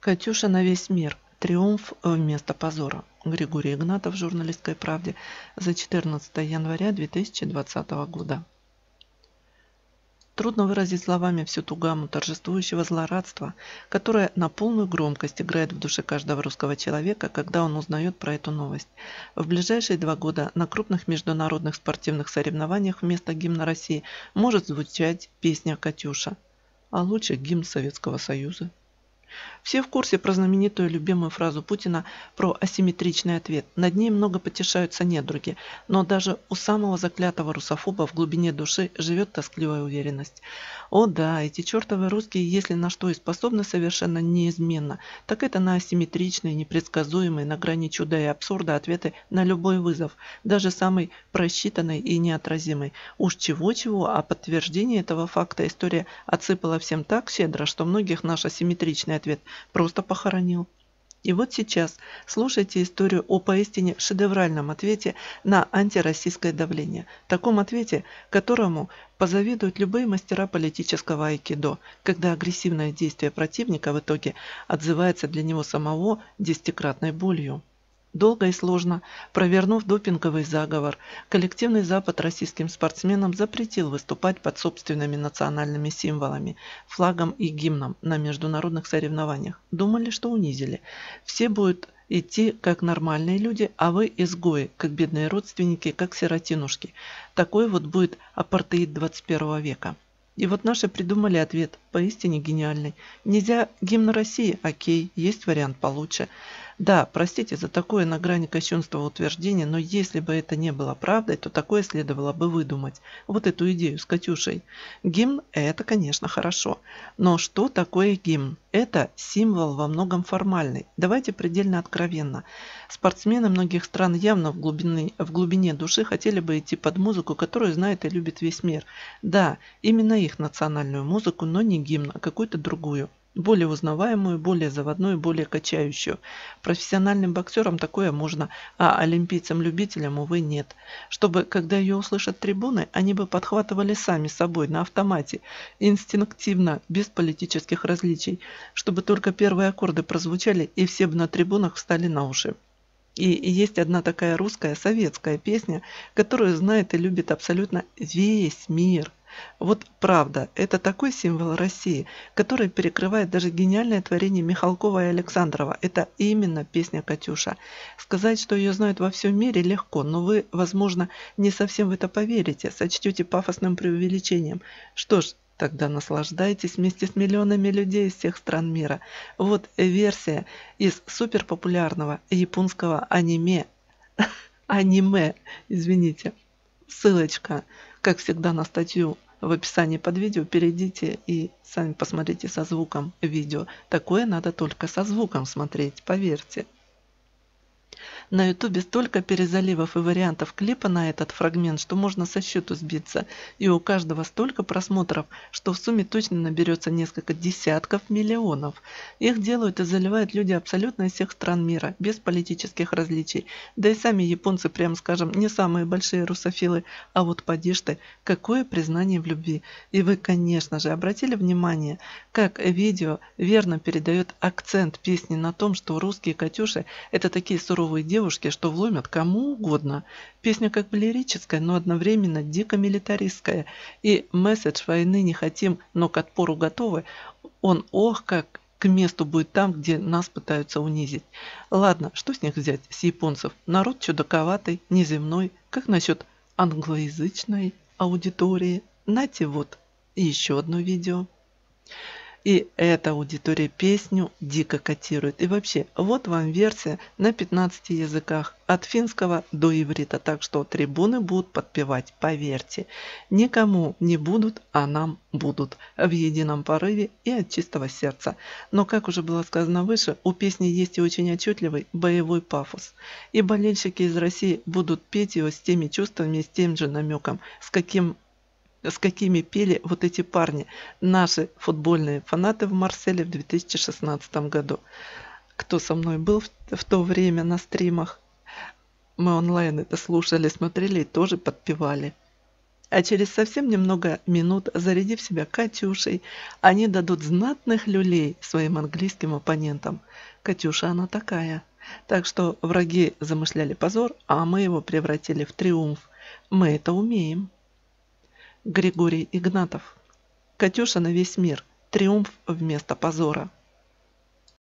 Катюша на весь мир. Триумф вместо позора. Григорий Игнатов в «Журналистской правде» за 14 января 2020 года. Трудно выразить словами всю ту гамму торжествующего злорадства, которое на полную громкость играет в душе каждого русского человека, когда он узнает про эту новость. В ближайшие 2 года на крупных международных спортивных соревнованиях вместо гимна России может звучать песня «Катюша», а лучше гимн Советского Союза. Все в курсе про знаменитую любимую фразу Путина про асимметричный ответ. Над ней много потешаются недруги, но даже у самого заклятого русофоба в глубине души живет тоскливая уверенность. О да, эти чертовы русские, если на что и способны совершенно неизменно, так это на асимметричные, непредсказуемые, на грани чуда и абсурда ответы на любой вызов, даже самый просчитанный и неотразимый. Уж чего-чего, а подтверждение этого факта история отсыпала всем так щедро, что многих наш асимметричный ответ просто похоронил. И вот сейчас слушайте историю о поистине шедевральном ответе на антироссийское давление. Таком ответе, которому позавидуют любые мастера политического айкидо, когда агрессивное действие противника в итоге отзывается для него самого десятикратной болью. Долго и сложно, провернув допинговый заговор, коллективный Запад российским спортсменам запретил выступать под собственными национальными символами, флагом и гимном на международных соревнованиях. Думали, что унизили. Все будут идти как нормальные люди, а вы изгои, как бедные родственники, как сиротинушки. Такой вот будет апартеид 21 века. И вот наши придумали ответ, поистине гениальный. Нельзя гимн России? Окей, есть вариант получше. Да, простите за такое на грани кощунства утверждение, но если бы это не было правдой, то такое следовало бы выдумать. Вот эту идею с Катюшей. Гимн – это, конечно, хорошо. Но что такое гимн? Это символ во многом формальный. Давайте предельно откровенно. Спортсмены многих стран явно в глубине души хотели бы идти под музыку, которую знает и любит весь мир. Да, именно их национальную музыку, но не гимн, а какую-то другую. Более узнаваемую, более заводную, более качающую. Профессиональным боксерам такое можно, а олимпийцам-любителям, увы, нет. Чтобы, когда ее услышат трибуны, они бы подхватывали сами собой, на автомате, инстинктивно, без политических различий, чтобы только первые аккорды прозвучали, и все бы на трибунах встали на уши. И есть одна такая русская, советская песня, которую знает и любит абсолютно весь мир. Вот правда, это такой символ России, который перекрывает даже гениальное творение Михалкова и Александрова. Это именно песня «Катюша». Сказать, что ее знают во всем мире, легко, но вы, возможно, не совсем в это поверите, сочтете пафосным преувеличением. Что ж, тогда наслаждайтесь вместе с миллионами людей из всех стран мира. Вот версия из суперпопулярного японского аниме. Извините. Ссылочка, как всегда, на статью в описании под видео. Перейдите и сами посмотрите со звуком видео. Такое надо только со звуком смотреть, поверьте. На ютубе столько перезаливов и вариантов клипа на этот фрагмент, что можно со счету сбиться. И у каждого столько просмотров, что в сумме точно наберется несколько десятков миллионов. Их делают и заливают люди абсолютно из всех стран мира, без политических различий. Да и сами японцы, прямо скажем, не самые большие русофилы. А вот поди ж ты, какое признание в любви. И вы, конечно же, обратили внимание, как видео верно передает акцент песни на том, что русские Катюши – это такие суровые девушки, что вломят кому угодно. Песня как бы лирическая, но одновременно дико милитаристская. И месседж «войны не хотим, но к отпору готовы», он ох как к месту будет там, где нас пытаются унизить. Ладно, что с них взять, с японцев? Народ чудаковатый, неземной. Как насчет англоязычной аудитории? Нате вот еще одно видео. И эта аудитория песню дико котирует. И вообще, вот вам версия на 15 языках, от финского до иврита. Так что трибуны будут подпевать, поверьте. Никому не будут, а нам будут. В едином порыве и от чистого сердца. Но, как уже было сказано выше, у песни есть и очень отчетливый боевой пафос. И болельщики из России будут петь его с теми чувствами и с тем же намеком, с какими пели вот эти парни, наши футбольные фанаты в Марселе в 2016 году. Кто со мной был в то время на стримах, мы онлайн это слушали, смотрели и тоже подпевали. А через совсем немного минут, зарядив себя «Катюшей», они дадут знатных люлей своим английским оппонентам. Катюша она такая. Так что враги замышляли позор, а мы его превратили в триумф. Мы это умеем. Григорий Игнатов. «Катюша на весь мир. Триумф вместо позора».